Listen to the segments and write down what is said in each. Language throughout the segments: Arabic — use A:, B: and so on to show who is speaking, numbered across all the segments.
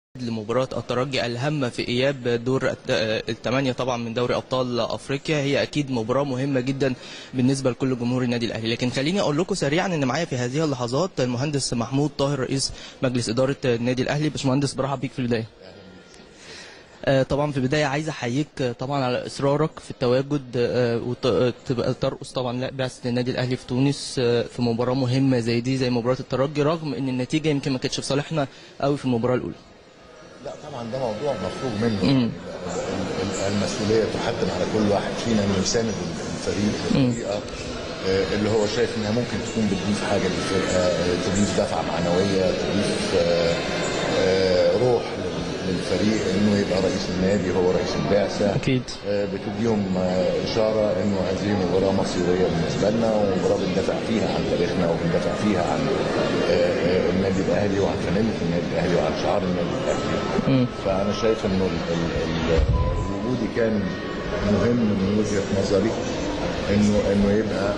A: لمباراة الترجي الهامة في إياب دور الثمانية طبعا من دوري أبطال أفريقيا. هي أكيد مباراة مهمة جدا بالنسبة لكل جمهور النادي الأهلي، لكن خليني أقول لكم سريعا إن معايا في هذه اللحظات المهندس محمود طاهر رئيس مجلس إدارة النادي الأهلي. باشمهندس برحب بيك في البداية. طبعا في البداية عايز أحييك طبعا على إصرارك في التواجد وتبقى ترقص طبعا بعثة النادي الأهلي في تونس في مباراة مهمة زي دي زي مباراة الترجي، رغم إن النتيجة يمكن ما كانتش في صالحنا قوي في المباراة الأولى.
B: لا طبعا ده موضوع مفروغ منه. المسؤوليه تحتم على كل واحد فينا انه يساند الفريق بطريقه اللي هو شايف انها ممكن تكون بتضيف حاجه للفرقه، تضيف دفعه معنويه، تضيف روح للفريق، انه يبقى رئيس النادي هو رئيس البعثه.
A: اكيد
B: بتديهم اشاره انه هذه مباراه مصيريه بالنسبه لنا، ومباراه بندافع فيها عن تاريخنا وبندافع فيها عن النادي الاهلي وعن فانيله النادي الاهلي وعن شعار النادي الاهلي. فانا شايف انه وجودي كان مهم من وجهه نظري، انه يبقى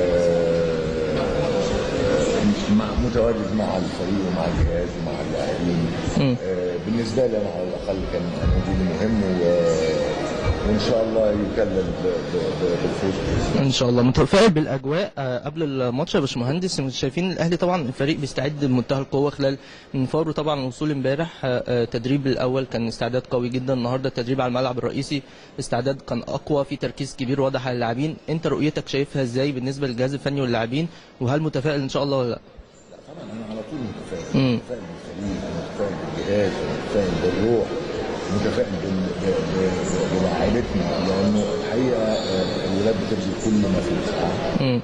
B: متواجد مع الفريق ومع الجهاز ومع اللاعبين. بالنسبه لي انا على الاقل كان وجودي مهم، وان شاء الله يكلل بالفوز
A: ان شاء الله. متفائل بالاجواء قبل الماتش يا باشمهندس؟ شايفين الاهلي طبعا الفريق بيستعد بمنتهى القوه خلال انفاره طبعا الوصول امبارح. التدريب الاول كان استعداد قوي جدا، النهارده التدريب على الملعب الرئيسي استعداد كان اقوى، في تركيز كبير واضح على اللاعبين. انت رؤيتك شايفها ازاي بالنسبه للجهاز الفني واللاعبين، وهل متفائل ان شاء الله ولا لا؟
B: لا طبعا انا على طول متفائل، متفائل بالفريق، متفائل بالجهاز، متفائل بالروح، متفائل بلاعيبتنا، لانه الحقيقه الولاد بتبذل كل ما في وسعها.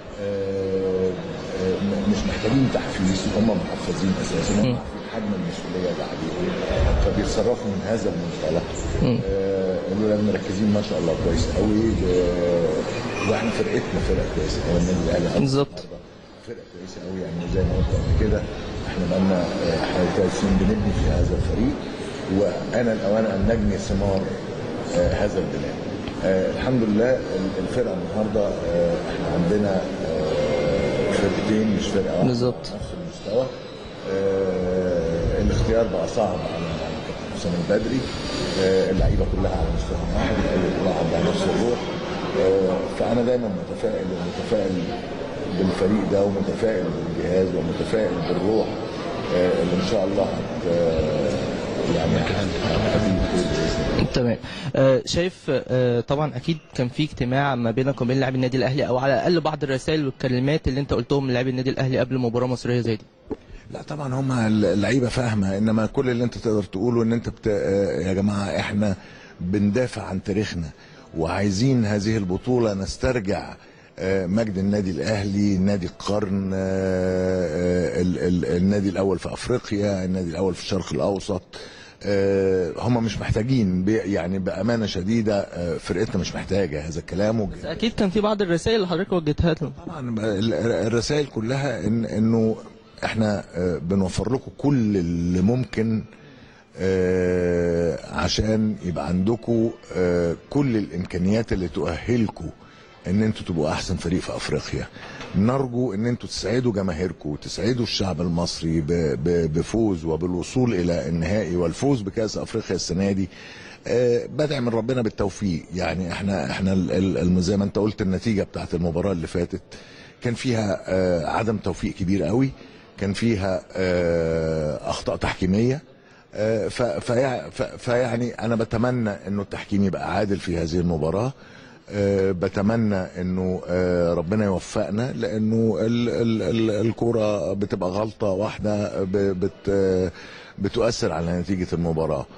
B: مش محتاجين تحفيز، هم محفزين اساسا، هم عارفين حجم المسؤوليه اللي عليهم، فبيتصرفوا من هذا المنطلق. الولاد مركزين ما شاء الله كويس قوي، واحنا فرقتنا فرقه كويسه، هو النادي الاهلي
A: بالظبط
B: فرقه كويسه قوي، يعني زي ما قلت قبل كده احنا بقالنا حوالي 3 سنين بنبني في هذا الفريق، وانا الاوان ان نجني ثمار هذا البناء. الحمد لله الفرقه النهارده احنا عندنا فرقتين مش فرقه واحده
A: بالظبط
B: نفس المستوى. الاختيار بقى صعب على حسام البدري، اللعيبه كلها على مستوى واحد، اللعيبه كلها عندها نفس الروح. فانا دايما متفائل بالفريق ده، ومتفائل بالجهاز، ومتفائل بالروح اللي ان شاء الله
A: تمام. شايف طبعا اكيد كان في اجتماع ما بينك وبين لاعبي النادي الاهلي، او على الاقل بعض الرسائل والكلمات اللي انت قلتهم للاعبي النادي الاهلي قبل مباراه مصريه زي دي.
B: لا طبعا هم اللعيبه فاهمه، انما كل اللي انت تقدر تقوله ان انت يا جماعه احنا بندافع عن تاريخنا، وعايزين هذه البطوله نسترجع مجد النادي الاهلي، نادي القرن، النادي الاول في افريقيا، النادي الاول في الشرق الاوسط. هم مش محتاجين، يعني بامانه شديده فرقتنا مش محتاجه هذا الكلام.
A: بس اكيد كان في بعض الرسائل اللي حضرتك وجهتها لهم.
B: طبعا الرسائل كلها انه احنا بنوفر لكم كل اللي ممكن عشان يبقى عندكم كل الامكانيات اللي تؤهلكم ان انتوا تبقوا احسن فريق في افريقيا. نرجو ان انتوا تسعدوا جماهيركم وتسعدوا الشعب المصري بفوز وبالوصول الى النهائي والفوز بكاس افريقيا السنه دي. بدعي من ربنا بالتوفيق. يعني احنا زي ما انت قلت النتيجه بتاعت المباراه اللي فاتت كان فيها عدم توفيق كبير قوي، كان فيها اخطاء تحكيميه. فيعني انا بتمنى انه التحكيم يبقى عادل في هذه المباراه. بتمنى انه ربنا يوفقنا، لانه الكرة بتبقى غلطة واحدة بتؤثر على نتيجة المباراة.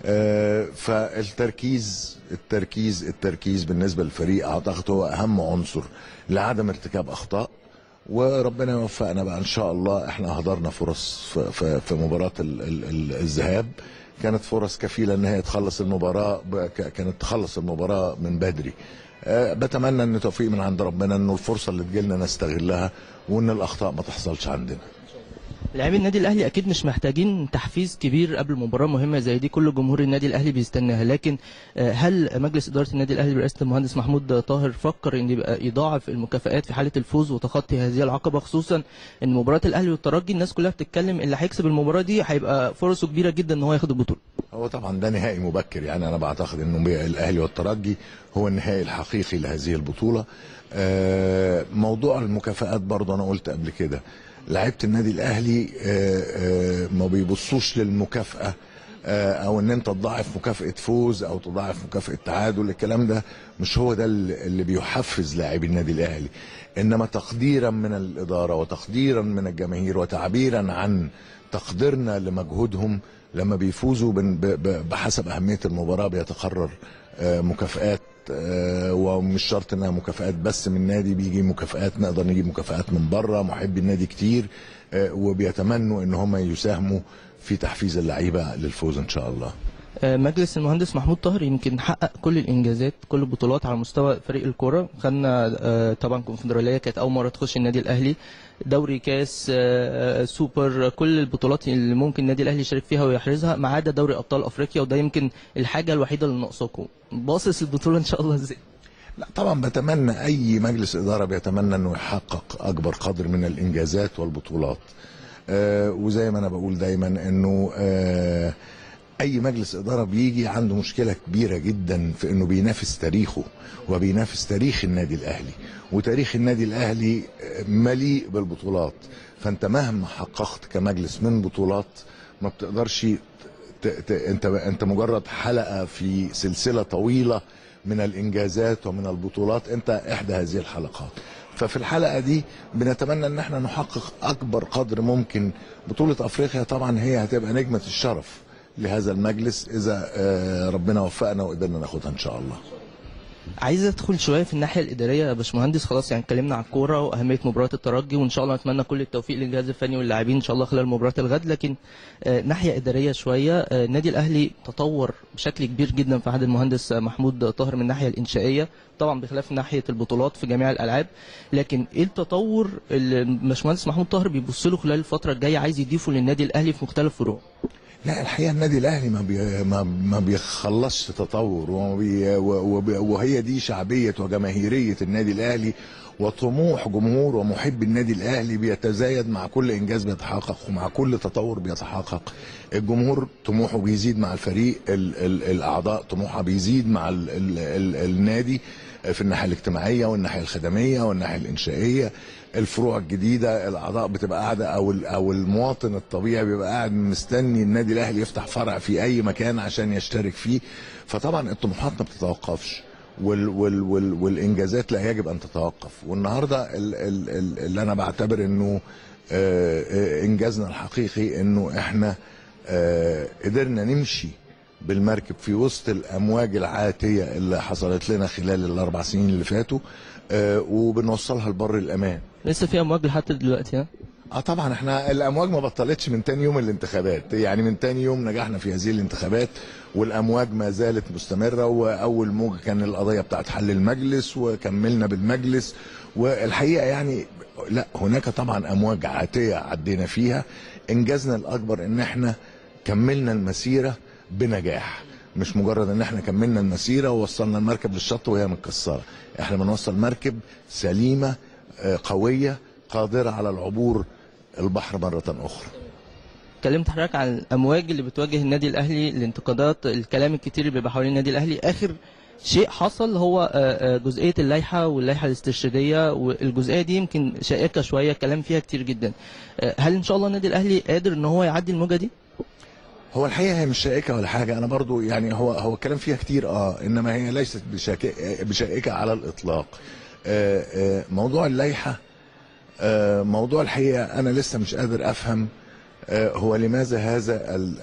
B: فالتركيز بالنسبة للفريق اعتقد هو اهم عنصر لعدم ارتكاب اخطاء، وربنا يوفقنا بقى ان شاء الله. احنا اهدرنا فرص في مباراة الذهاب، كانت فرص كفيلة ان هي تخلص المباراة، كانت تخلص المباراة من بدري. بتمنى ان توفيق من عند ربنا، انه الفرصة اللي تجيلنا نستغلها، وان الاخطاء ما تحصلش عندنا.
A: لاعبي النادي الاهلي اكيد مش محتاجين تحفيز كبير قبل مباراه مهمه زي دي، كل جمهور النادي الاهلي بيستناها، لكن هل مجلس اداره النادي الاهلي برئاسه المهندس محمود طاهر فكر ان يبقى يضاعف المكافآت في حاله الفوز وتخطي هذه العقبه، خصوصا ان مباراه الاهلي والترجي الناس كلها بتتكلم اللي هيكسب المباراه دي هيبقى فرصه كبيره جدا ان هو ياخد البطوله؟
B: هو طبعا ده نهائي مبكر، يعني انا بعتقد انه الاهلي والترجي هو النهائي الحقيقي لهذه البطوله. موضوع المكافآت برضه انا قلت قبل كده، لعيبه النادي الاهلي ما بيبصوش للمكافاه او ان انت تضاعف مكافاه فوز او تضاعف مكافاه تعادل، الكلام ده مش هو ده اللي بيحفز لاعبي النادي الاهلي، انما تقديرا من الاداره وتقديرا من الجماهير وتعبيرا عن تقديرنا لمجهودهم. لما بيفوزوا بحسب اهميه المباراه بيتقرر مكافآت، ومش شرط انها مكافآت بس من النادي، بيجي مكافآت، نقدر نجيب مكافآت من بره، محبي النادي كتير وبيتمنوا ان هم يساهموا في تحفيز اللعيبه للفوز ان شاء الله.
A: مجلس المهندس محمود طاهر يمكن حقق كل الانجازات، كل البطولات على مستوى فريق الكوره، خدنا طبعا كونفدراليه كانت اول مره تخش النادي الاهلي، دوري، كاس، سوبر، كل البطولات اللي ممكن النادي الاهلي يشارك فيها ويحرزها ما عدا دوري ابطال افريقيا، وده يمكن الحاجه الوحيده اللي ناقصاكم. باصص البطوله ان شاء الله ازاي؟
B: لا طبعا بتمنى، اي مجلس اداره بيتمنى انه يحقق اكبر قدر من الانجازات والبطولات، وزي ما انا بقول دايما انه اي مجلس اداره بيجي عنده مشكله كبيره جدا في انه بينافس تاريخه وبينافس تاريخ النادي الاهلي، وتاريخ النادي الاهلي مليء بالبطولات، فانت مهما حققت كمجلس من بطولات ما بتقدرش انت مجرد حلقه في سلسله طويله من الانجازات ومن البطولات، انت احدى هذه الحلقات. ففي الحلقه دي بنتمنى ان احنا نحقق اكبر قدر ممكن. بطوله افريقيا طبعا هي هتبقى نجمه الشرف لهذا المجلس اذا ربنا وفقنا وقدرنا ناخدها ان شاء الله.
A: عايز ادخل شويه في الناحيه الاداريه يا باشمهندس، خلاص يعني اتكلمنا عن الكوره واهميه مباراه الترجي، وان شاء الله نتمنى كل التوفيق للجهاز الفني واللاعبين ان شاء الله خلال مباراه الغد، لكن ناحيه اداريه شويه، النادي الاهلي تطور بشكل كبير جدا في عهد المهندس محمود طاهر من الناحيه الانشائيه، طبعا بخلاف ناحيه البطولات في جميع الالعاب، لكن ايه التطور اللي الباشمهندس محمود طاهر بيبص له خلال الفتره الجايه عايز يضيفه للنادي الاهلي في مختلف فروعه؟
B: لا الحقيقه النادي الاهلي ما بيخلصش تطور، وهي دي شعبيه وجماهيريه النادي الاهلي، وطموح جمهور ومحب النادي الاهلي بيتزايد مع كل انجاز بيتحقق ومع كل تطور بيتحقق. الجمهور طموحه بيزيد مع الفريق، الاعضاء طموحها بيزيد مع النادي في الناحيه الاجتماعيه والناحيه الخدميه والناحيه الانشائيه. الفروع الجديده الاعضاء بتبقى قاعده او المواطن الطبيعي بيبقى قاعد مستني النادي الاهلي يفتح فرع في اي مكان عشان يشترك فيه. فطبعا الطموحات ما بتتوقفش والانجازات لا يجب ان تتوقف. والنهارده اللي انا بعتبر انه انجازنا الحقيقي انه احنا قدرنا نمشي بالمركب في وسط الامواج العاتيه اللي حصلت لنا خلال ال4 سنين اللي فاتوا، وبنوصلها لبر الامان.
A: لسه في امواج لحد دلوقتي؟
B: طبعا احنا الامواج ما بطلتش من تاني يوم الانتخابات، يعني من تاني يوم نجحنا في هذه الانتخابات والامواج ما زالت مستمره. واول موجه كان القضيه بتاعت حل المجلس وكملنا بالمجلس، والحقيقه يعني لا هناك طبعا امواج عاتيه عدينا فيها. انجازنا الاكبر ان احنا كملنا المسيره بنجاح، مش مجرد ان احنا كملنا المسيره ووصلنا المركب للشط وهي متكسره، احنا بنوصل مركب سليمه قويه قادره على العبور البحر مره اخرى.
A: اتكلمت حضرتك عن الامواج اللي بتواجه النادي الاهلي، الانتقادات، الكلام الكتير اللي بيبقى حوالين النادي الاهلي. اخر شيء حصل هو جزئيه اللائحه واللائحه الاسترشاديه، والجزئيه دي يمكن شائكه شويه، كلام فيها كتير جدا. هل ان شاء الله النادي الاهلي قادر ان هو يعدي الموجه دي؟
B: هو الحقيقه هي مش شائكه ولا حاجه، انا برضو يعني هو الكلام فيها كتير انما هي ليست بشائكه على الاطلاق. موضوع اللائحه موضوع الحقيقه انا لسه مش قادر افهم هو لماذا هذا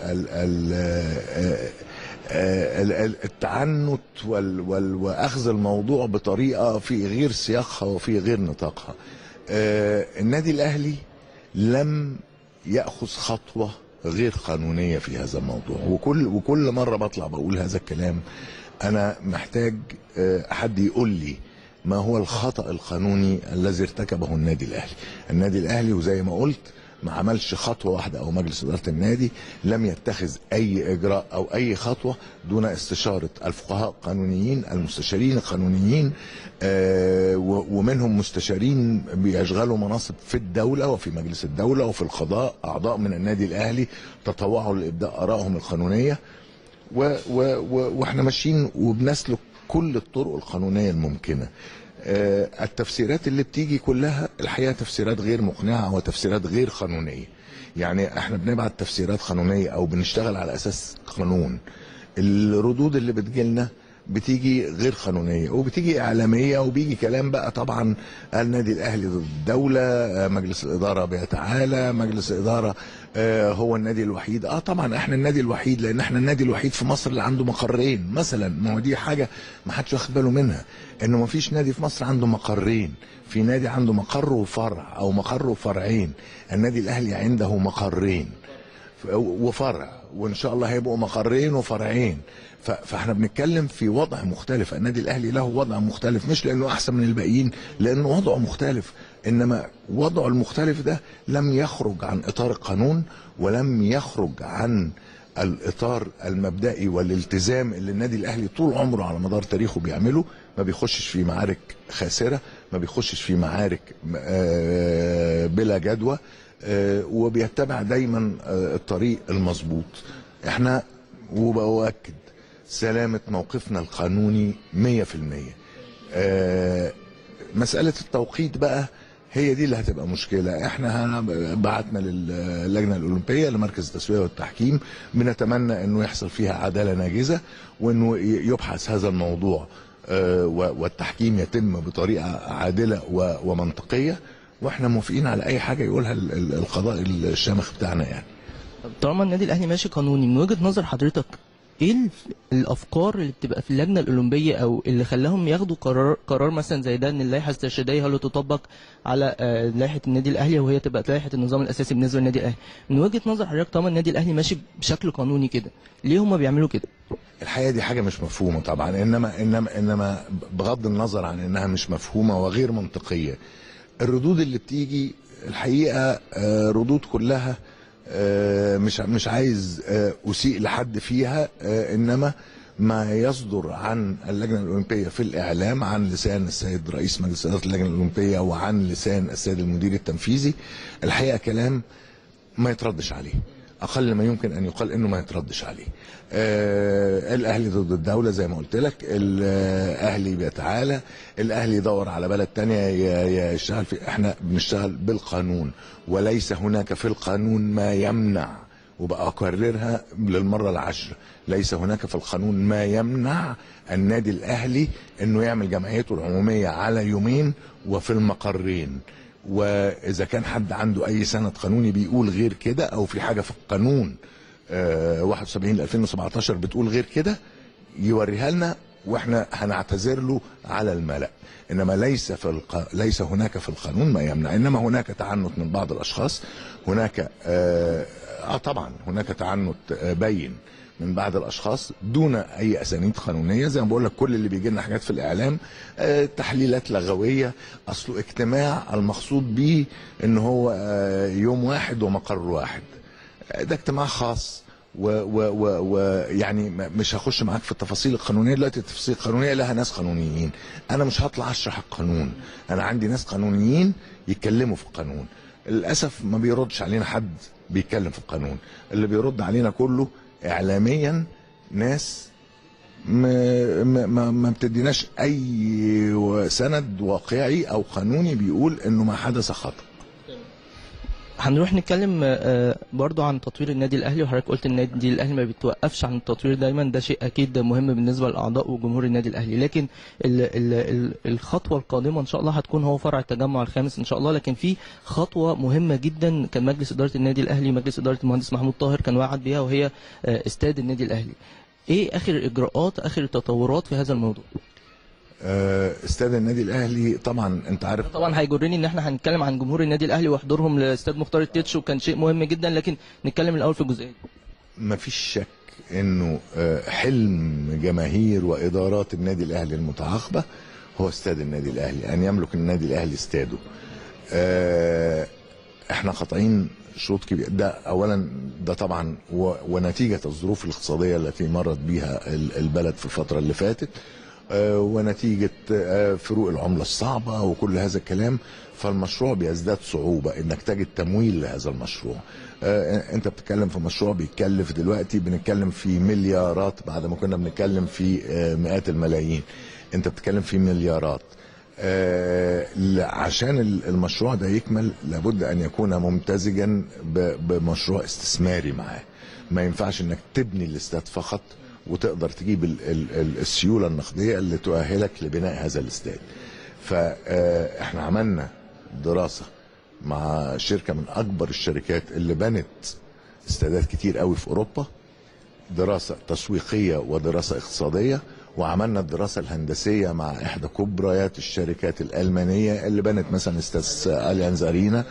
B: التعنت واخذ الموضوع بطريقه في غير سياقها وفي غير نطاقها. النادي الاهلي لم ياخذ خطوه غير قانونيه في هذا الموضوع، وكل مره بطلع بقول هذا الكلام. انا محتاج حد يقول لي ما هو الخطأ القانوني الذي ارتكبه النادي الاهلي. النادي الاهلي وزي ما قلت ما عملش خطوه واحده، او مجلس اداره النادي لم يتخذ اي اجراء او اي خطوه دون استشاره الفقهاء القانونيين، المستشارين القانونيين، ومنهم مستشارين بيشغلوا مناصب في الدوله وفي مجلس الدوله وفي القضاء، اعضاء من النادي الاهلي تطوعوا لابداء ارائهم القانونيه، واحنا ماشيين وبنسلك كل الطرق القانونيه الممكنه. التفسيرات اللي بتيجي كلها الحقيقه تفسيرات غير مقنعه وتفسيرات غير قانونيه. يعني احنا بنبعت تفسيرات قانونيه او بنشتغل على اساس قانون، الردود اللي بتجيلنا بتيجي غير قانونيه وبتيجي اعلاميه، وبيجي كلام بقى طبعا النادي الاهلي ضد الدوله، مجلس الاداره بيتعالى، مجلس الاداره هو النادي الوحيد. طبعا احنا النادي الوحيد لان احنا النادي الوحيد في مصر اللي عنده مقرين مثلا. ما هو دي حاجه ما حدش واخد باله منها، انه ما فيش نادي في مصر عنده مقرين. في نادي عنده مقر وفرع او مقر وفرعين، النادي الاهلي عنده مقرين وفرع، وان شاء الله هيبقوا مقرين وفرعين. فاحنا بنتكلم في وضع مختلف. النادي الاهلي له وضع مختلف، مش لانه احسن من الباقيين، لانه وضعه مختلف، انما وضعه المختلف ده لم يخرج عن اطار القانون، ولم يخرج عن الاطار المبدئي والالتزام اللي النادي الاهلي طول عمره على مدار تاريخه بيعمله. ما بيخشش في معارك خاسره، ما بيخشش في معارك بلا جدوى، وبيتبع دايما الطريق المظبوط. احنا وبأؤكد سلامة موقفنا القانوني 100%. مسألة التوقيت بقى هي دي اللي هتبقى مشكلة. احنا بعتنا للجنة الأولمبية لمركز التسوية والتحكيم، بنتمنى انه يحصل فيها عدالة ناجزة، وانه يبحث هذا الموضوع والتحكيم يتم بطريقة عادلة ومنطقية، واحنا موافقين على اي حاجة يقولها القضاء الشامخ بتاعنا يعني.
A: طالما النادي الاهلي ماشي قانوني، من وجهة نظر حضرتك ايه الافكار اللي بتبقى في اللجنه الاولمبيه او اللي خلاهم ياخدوا قرار مثلا زي ده، ان اللائحه الاسترشاديه هي اللي تطبق على لائحه النادي الاهلي وهي تبقى لائحه النظام الاساسي بالنسبه للنادي الاهلي؟ من وجهه نظر حضرتك طالما النادي الاهلي ماشي بشكل قانوني كده، ليه هم بيعملوا كده؟
B: الحقيقه دي حاجه مش مفهومه طبعا، انما بغض النظر عن انها مش مفهومه وغير منطقيه، الردود اللي بتيجي الحقيقه ردود كلها مش عايز اسيء لحد فيها، انما ما يصدر عن اللجنه الاولمبيه في الاعلام عن لسان السيد رئيس مجلس اداره اللجنه الاولمبيه وعن لسان السيد المدير التنفيذي الحقيقه كلام ما يتردش عليه، اقل ما يمكن ان يقال انه ما يتردش عليه. الاهلي ضد الدوله زي ما قلت لك، الاهلي بيتعالى، الاهلي يدور على بلد تانية يشتغل في. احنا بنشتغل بالقانون، وليس هناك في القانون ما يمنع، وبقى اكررها للمره العاشره، ليس هناك في القانون ما يمنع النادي الاهلي انه يعمل جمعيته العموميه على يومين وفي المقرين. واذا كان حد عنده اي سند قانوني بيقول غير كده، او في حاجه في القانون 71/2017 بتقول غير كده، يوريها لنا واحنا هنعتذر له على الملأ. انما ليس هناك في القانون ما يمنع، انما هناك تعنت من بعض الاشخاص، هناك طبعا هناك تعنت باين من بعض الاشخاص دون اي اسانيد قانونيه. زي ما بقول لك كل اللي بيجي لنا حاجات في الاعلام تحليلات لغويه، اصله اجتماع المقصود به ان هو يوم واحد ومقر واحد. ده اجتماع خاص، ويعني مش هخش معاك في التفاصيل القانونيه دلوقتي. التفاصيل القانونيه لها ناس قانونيين، انا مش هطلع اشرح القانون، انا عندي ناس قانونيين يتكلموا في القانون. للاسف ما بيردش علينا حد بيتكلم في القانون، اللي بيرد علينا كله اعلاميا ناس ما بتديناش اي سند واقعي او قانوني بيقول انه ما حدث خطأ.
A: هنروح نتكلم برضو عن تطوير النادي الاهلي، وحضرتك قلت النادي الاهلي ما بيتوقفش عن التطوير دايما، ده شيء اكيد مهم بالنسبه للاعضاء وجمهور النادي الاهلي، لكن الخطوه القادمه ان شاء الله هتكون هو فرع التجمع الخامس ان شاء الله. لكن في خطوه مهمه جدا كان مجلس اداره النادي الاهلي، مجلس اداره المهندس محمود طاهر كان وعد بيها، وهي استاد النادي الاهلي. ايه اخر الاجراءات، اخر التطورات في هذا الموضوع؟
B: استاد النادي الاهلي طبعا انت عارف،
A: طبعا هيجرني ان احنا هنتكلم عن جمهور النادي الاهلي وحضورهم لاستاد مختار التتش، وكان شيء مهم جدا، لكن نتكلم الاول في الجزئيه دي.
B: مفيش شك انه حلم جماهير وادارات النادي الاهلي المتعاقبه هو استاد النادي الاهلي، ان يملك النادي الاهلي استاده. احنا قاطعين شوط كبير. ده اولا ده طبعا ونتيجه الظروف الاقتصاديه التي مرت بها البلد في الفتره اللي فاتت، ونتيجه فروق العمله الصعبه وكل هذا الكلام. فالمشروع بيزداد صعوبه انك تجد تمويل لهذا المشروع. انت بتتكلم في مشروع بيتكلف دلوقتي بنتكلم في مليارات بعد ما كنا بنتكلم في مئات الملايين. انت بتتكلم في مليارات. عشان المشروع ده يكمل لابد ان يكون ممتزجا بمشروع استثماري معاه. ما ينفعش انك تبني الاستاد فقط وتقدر تجيب السيوله النقديه اللي تؤهلك لبناء هذا الاستاد. فاحنا عملنا دراسه مع شركه من اكبر الشركات اللي بنت استادات كتير قوي في اوروبا، دراسه تسويقيه ودراسه اقتصاديه، وعملنا الدراسه الهندسيه مع احدى كبريات الشركات الالمانيه اللي بنت مثلا استاد اليانز ارينا.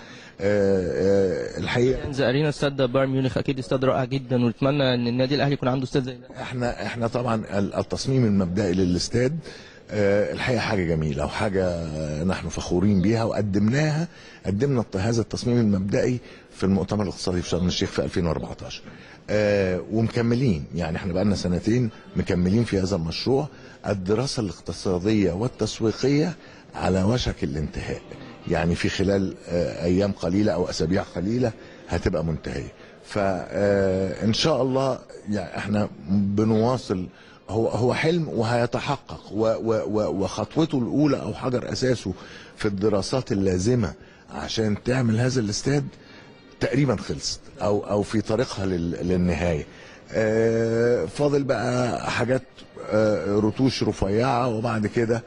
B: الحقيقه
A: اليانز ارينا استاد بايرن ميونخ اكيد استاد رائع جدا، ونتمنى ان النادي الاهلي يكون عنده استاد زي ده.
B: احنا طبعا التصميم المبدئي للاستاد الحقيقه حاجه جميله وحاجه نحن فخورين بيها، وقدمنا هذا التصميم المبدئي في المؤتمر الاقتصادي في شرم الشيخ في 2014. ومكملين، يعني احنا بقالنا سنتين مكملين في هذا المشروع. الدراسه الاقتصاديه والتسويقيه على وشك الانتهاء، يعني في خلال ايام قليله او اسابيع قليله هتبقى منتهيه. فان شاء الله يعني احنا بنواصل. هو حلم وهيتحقق، وخطوته الاولى او حجر اساسه في الدراسات اللازمه عشان تعمل هذا الاستاد تقريبا خلصت او في طريقها للنهايه. فاضل بقى حاجات رتوش رفيعه، وبعد كده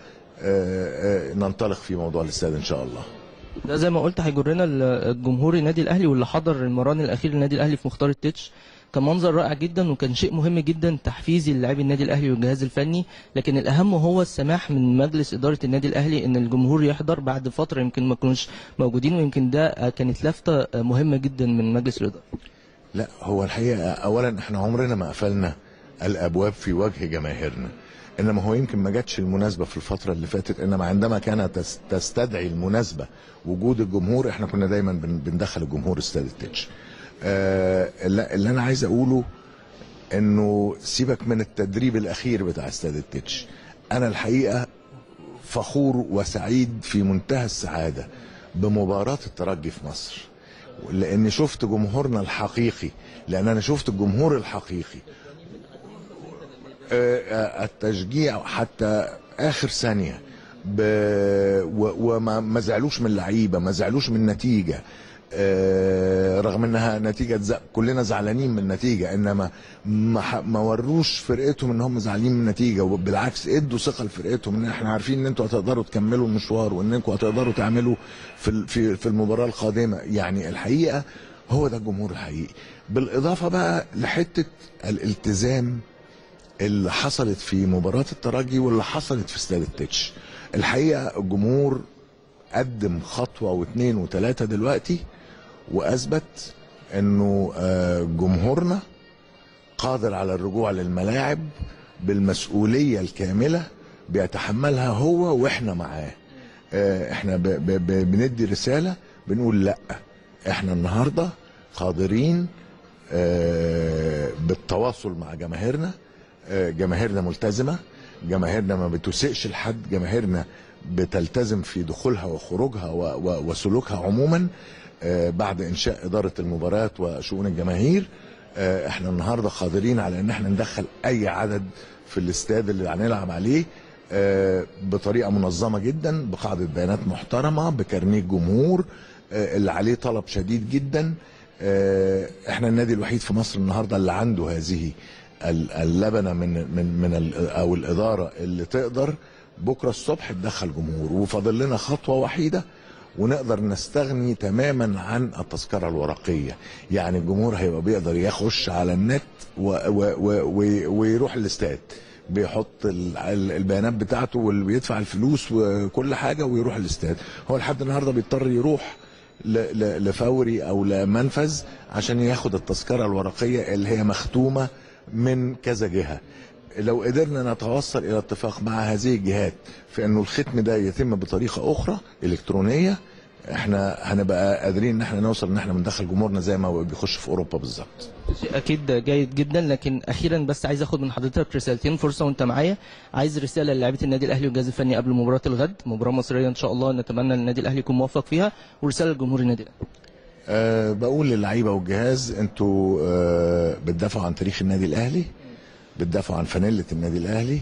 B: ننطلق في موضوع الاستاد ان شاء الله.
A: ده زي ما قلت هيجرنا الجمهور النادي الاهلي واللي حضر المران الاخير للنادي الاهلي في مختار التتش. كان منظر رائع جدا، وكان شيء مهم جدا تحفيزي للاعبي النادي الاهلي والجهاز الفني، لكن الاهم هو السماح من مجلس اداره النادي الاهلي ان الجمهور يحضر بعد فتره يمكن ما كانوش موجودين، ويمكن ده كانت لفته مهمه جدا من مجلس الاداره.
B: لا، هو الحقيقه اولا احنا عمرنا ما قفلنا الابواب في وجه جماهيرنا، انما هو يمكن ما جاتش المناسبه في الفتره اللي فاتت، انما عندما كانت تستدعي المناسبه وجود الجمهور احنا كنا دايما بندخل الجمهور استاد التتش. اللي انا عايز اقوله انه سيبك من التدريب الاخير بتاع استاد التتش، انا الحقيقه فخور وسعيد في منتهى السعاده بمباراه الترجي في مصر، لاني شفت جمهورنا الحقيقي، لان انا شفت الجمهور الحقيقي التشجيع حتى اخر ثانيه، وما زعلوش من اللعيبه، ما زعلوش من النتيجه، رغم انها نتيجه كلنا زعلانين من النتيجه، انما ما وروش فرقتهم ان هم زعلانين من النتيجه، وبالعكس ادوا ثقه لفرقتهم ان احنا عارفين ان انتوا هتقدروا تكملوا المشوار، وانكم هتقدروا تعملوا في المباراه القادمه. يعني الحقيقه هو ده الجمهور الحقيقي، بالاضافه بقى لحته الالتزام اللي حصلت في مباراه الترجي واللي حصلت في استاد التتش. الحقيقه الجمهور قدم خطوه واثنين وثلاثه دلوقتي، واثبت انه جمهورنا قادر على الرجوع للملاعب بالمسؤوليه الكامله بيتحملها هو واحنا معاه. احنا بندي رساله بنقول لا، احنا النهارده قادرين بالتواصل مع جماهيرنا. جماهيرنا ملتزمه، جماهيرنا ما بتسيئش لحد، جماهيرنا بتلتزم في دخولها وخروجها وسلوكها عموما بعد انشاء اداره المباريات وشؤون الجماهير. احنا النهارده قادرين على ان احنا ندخل اي عدد في الاستاد اللي هنلعب عليه بطريقه منظمه جدا، بقاعده بيانات محترمه، بكارنيه جمهور اللي عليه طلب شديد جدا. احنا النادي الوحيد في مصر النهارده اللي عنده هذه اللبنه من او الاداره اللي تقدر بكره الصبح تدخل جمهور، وفاضل لنا خطوه وحيده ونقدر نستغني تماما عن التذكره الورقيه. يعني الجمهور هيبقى بيقدر يخش على النت ويروح الاستاد، بيحط البيانات بتاعته واللي بيدفع الفلوس وكل حاجه ويروح الاستاد. هو لحد النهارده بيضطر يروح لفوري او لمنفذ عشان ياخد التذكره الورقيه اللي هي مختومه من كذا جهه. لو قدرنا نتوصل الى اتفاق مع هذه الجهات في انه الختم ده يتم بطريقه اخرى الكترونيه، احنا هنبقى قادرين ان احنا نوصل ان احنا بندخل جمهورنا زي ما بيخش في اوروبا بالظبط.
A: شيء اكيد جيد جدا، لكن اخيرا بس عايز اخد من حضرتك رسالتين، فرصه وانت معايا. عايز رساله للاعيبه النادي الاهلي والجهاز الفني قبل مباراه الغد، مباراه مصريه ان شاء الله نتمنى النادي الاهلي يكون موفق فيها، ورساله لجمهور النادي الاهلي.
B: بقول للعيبه والجهاز انتوا بتدافعوا عن تاريخ النادي الاهلي، بتدافعوا عن فانيله النادي الاهلي،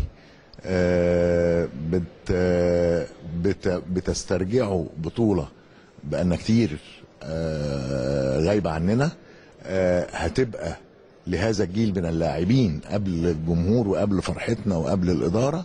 B: بتسترجعوا بطوله بقالنا كتير غايبه عننا، هتبقى لهذا الجيل من اللاعبين قبل الجمهور وقبل فرحتنا وقبل الاداره.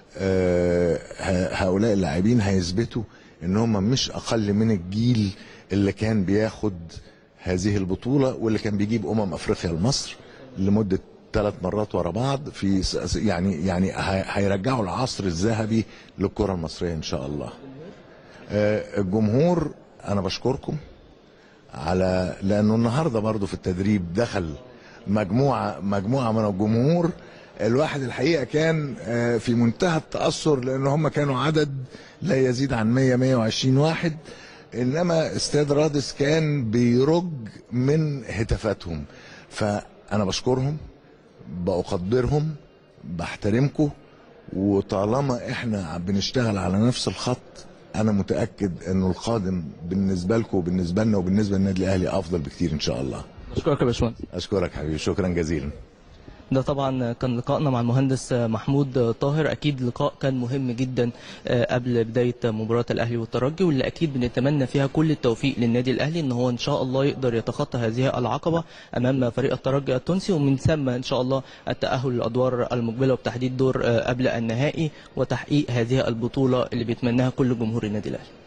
B: هؤلاء اللاعبين هيثبتوا ان هم مش اقل من الجيل اللي كان بياخد هذه البطوله واللي كان بيجيب افريقيا لمصر لمده 3 مرات ورا بعض في يعني هيرجعوا العصر الذهبي للكره المصريه ان شاء الله. الجمهور انا بشكركم على لانه النهارده برضو في التدريب دخل مجموعه من الجمهور. الواحد الحقيقه كان في منتهى التاثر لان هم كانوا عدد لا يزيد عن 120 واحد، انما استاد رادس كان بيرج من هتافاتهم. فانا بشكرهم، بقدرهم، بحترمكم، وطالما احنا بنشتغل على نفس الخط انا متاكد انه القادم بالنسبه لكم وبالنسبه لنا وبالنسبه للنادي الاهلي افضل بكتير ان شاء الله.
A: اشكرك يا باشمهندس.
B: اشكرك حبيبي، شكرا جزيلا.
A: ده طبعا كان لقائنا مع المهندس محمود طاهر. اكيد لقاء كان مهم جدا قبل بدايه مباراه الاهلي والترجي، واللي اكيد بنتمنى فيها كل التوفيق للنادي الاهلي ان هو ان شاء الله يقدر يتخطى هذه العقبه امام فريق الترجي التونسي، ومن ثم ان شاء الله التاهل للادوار المقبله وبتحديد دور قبل النهائي وتحقيق هذه البطوله اللي بيتمناها كل جمهور النادي الاهلي.